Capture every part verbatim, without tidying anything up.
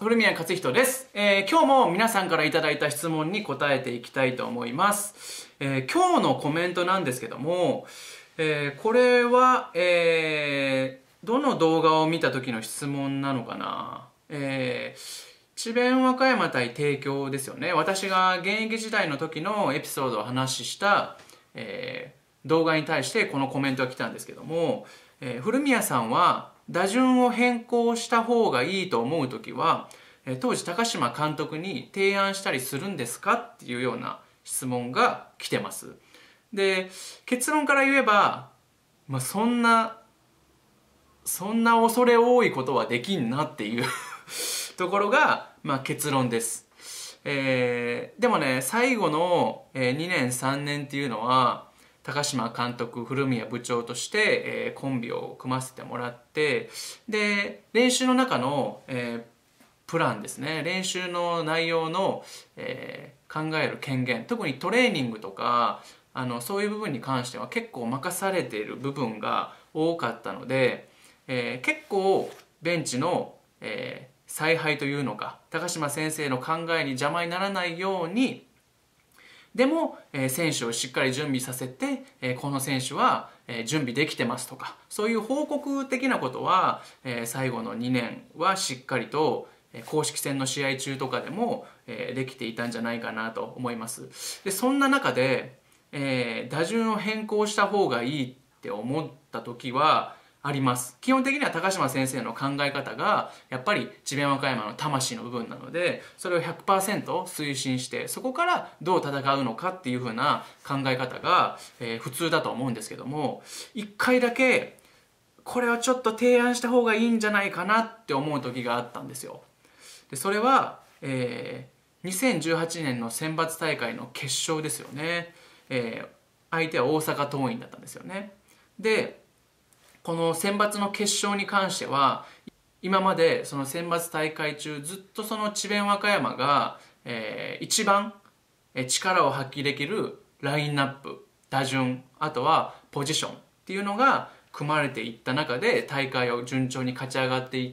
古宮克人です、えー、今日も皆さんからいただいた質問に答えていきたいと思います、えー、今日のコメントなんですけども、えー、これは、えー、どの動画を見た時の質問なのかな、えー、智弁和歌山対帝京ですよね。私が現役時代の時のエピソードを話した、えー、動画に対してこのコメントが来たんですけども、えー、古宮さんは打順を変更した方がいいと思う時は当時高島監督に提案したりするんですかっていうような質問が来てます。で、結論から言えば、まあ、そんなそんな恐れ多いことはできんなっていうところが、まあ、結論です。えー、でもね、最後のにねんさんねんっていうのは高島監督、古宮部長として、えー、コンビを組ませてもらって、で練習の中の、えー、プランですね、練習の内容の、えー、考える権限、特にトレーニングとかあのそういう部分に関しては結構任されている部分が多かったので、えー、結構ベンチの、えー、采配というのか高島先生の考えに邪魔にならないように、でも、えー、選手をしっかり準備させて、えー、この選手は、えー、準備できてますとか、そういう報告的なことは、えー、最後のにねんはしっかりと、えー、公式戦の試合中とかでも、えー、できていたんじゃないかなと思います。でそんな中で、えー、打順を変更した方がいいって思った時はあります。基本的には高島先生の考え方がやっぱり智弁和歌山の魂の部分なので、それを ひゃくパーセント 推進して、そこからどう戦うのかっていう風な考え方が、えー、普通だと思うんですけども、一回だけこれはちょっと提案した方がいいんじゃないかなって思う時があったんですよ。でそれは、えー、にせんじゅうはちねんの選抜大会の決勝ですよね。えー、相手は大阪桐蔭だったんですよね。でこの選抜の決勝に関しては、今までその選抜大会中ずっとその智弁和歌山が、えー、一番力を発揮できるラインナップ、打順、あとはポジションっていうのが組まれていった中で、大会を順調に勝ち上がっていって、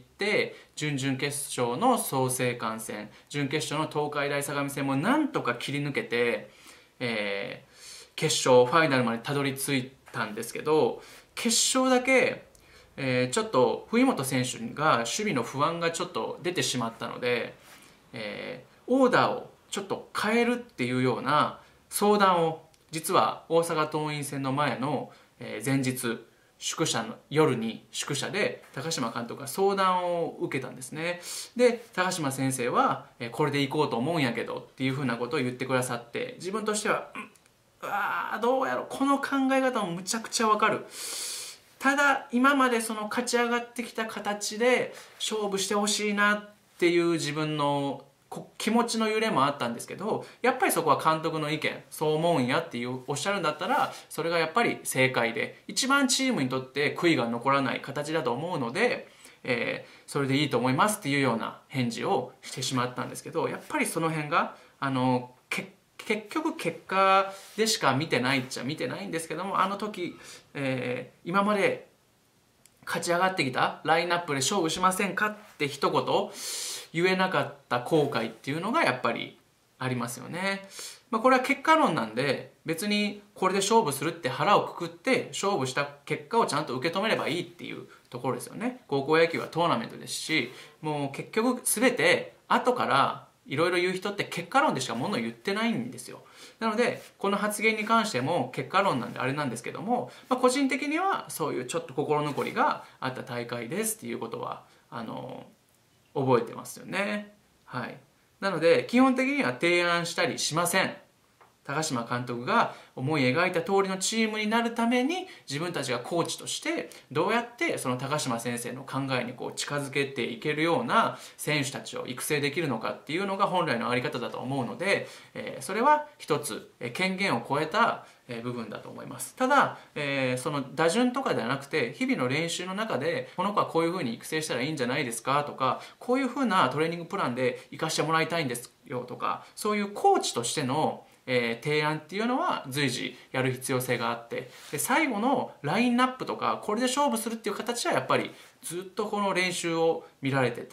準々決勝の創成館戦、準決勝の東海大相模戦もなんとか切り抜けて、えー、決勝ファイナルまでたどり着いたんですけど、決勝だけ、えー、ちょっと冬本選手が守備の不安がちょっと出てしまったので、えー、オーダーをちょっと変えるっていうような相談を、実は大阪桐蔭戦の前の、えー、前日宿舎の夜に宿舎で高島監督が相談を受けたんですね。で高島先生は、えー、これでいこうと思うんやけどっていうふうなことを言ってくださって、自分としては、うんあーどうやろう、この考え方もむちゃくちゃわかる。ただ今までその勝ち上がってきた形で勝負してほしいなっていう自分の気持ちの揺れもあったんですけど、やっぱりそこは監督の意見、そう思うんやっていうおっしゃるんだったら、それがやっぱり正解で一番チームにとって悔いが残らない形だと思うので、えー、それでいいと思いますっていうような返事をしてしまったんですけど、やっぱりその辺があの結結局結果でしか見てないっちゃ見てないんですけども、あの時、えー、今まで勝ち上がってきたラインナップで勝負しませんかって一言言えなかった後悔っていうのがやっぱりありますよね。まあ、これは結果論なんで、別にこれで勝負するって腹をくくって勝負した結果をちゃんと受け止めればいいっていうところですよね。高校野球はトーナメントですし、もう結局全て後からいろいろ言う人って結果論でしかものを言ってないんですよ。なのでこの発言に関しても結果論なんであれなんですけども、まあ、個人的にはそういうちょっと心残りがあった大会ですっていうことはあの覚えてますよね。はい、なので基本的には提案したりしません。高島監督が思い描いた通りのチームになるために、自分たちがコーチとしてどうやってその高島先生の考えにこう近づけていけるような選手たちを育成できるのかっていうのが本来の在り方だと思うので、えー、それは一つ権限を超えた部分だと思います。ただ、えー、その打順とかではなくて、日々の練習の中でこの子はこういうふうに育成したらいいんじゃないですかとか、こういうふうなトレーニングプランで生かしてもらいたいんですよとか、そういうコーチとしてのえー、提案っていうのは随時やる必要性があって、で最後のラインナップとかこれで勝負するっていう形はやっぱりずっとこの練習を見られてて、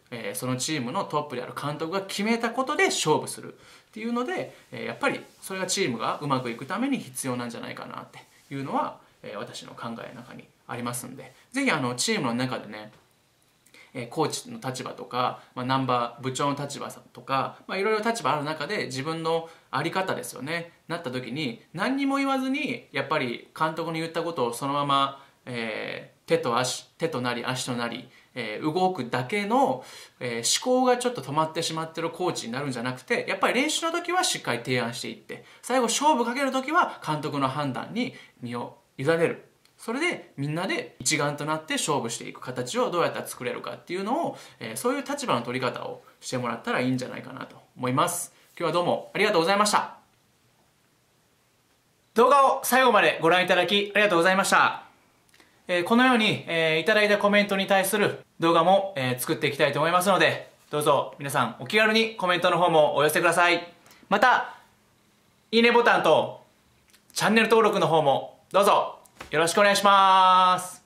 えー、そのチームのトップである監督が決めたことで勝負するっていうので、えー、やっぱりそれがチームがうまくいくために必要なんじゃないかなっていうのは、えー、私の考えの中にありますんで、ぜひあのチームの中でね、コーチの立場とか、まあ、ナンバー部長の立場とか、まあ、いろいろ立場ある中で自分の在り方ですよねなった時に、何にも言わずにやっぱり監督に言ったことをそのまま、えー、手と足手となり足となり、えー、動くだけの、えー、思考がちょっと止まってしまってるコーチになるんじゃなくて、やっぱり練習の時はしっかり提案していって、最後勝負かける時は監督の判断に身を委ねる。それでみんなで一丸となって勝負していく形をどうやったら作れるかっていうのを、えー、そういう立場の取り方をしてもらったらいいんじゃないかなと思います。今日はどうもありがとうございました。動画を最後までご覧いただきありがとうございました。えー、このように、えー、いただいたコメントに対する動画も、えー、作っていきたいと思いますので、どうぞ皆さんお気軽にコメントの方もお寄せください。またいいねボタンとチャンネル登録の方もどうぞよろしくお願いします。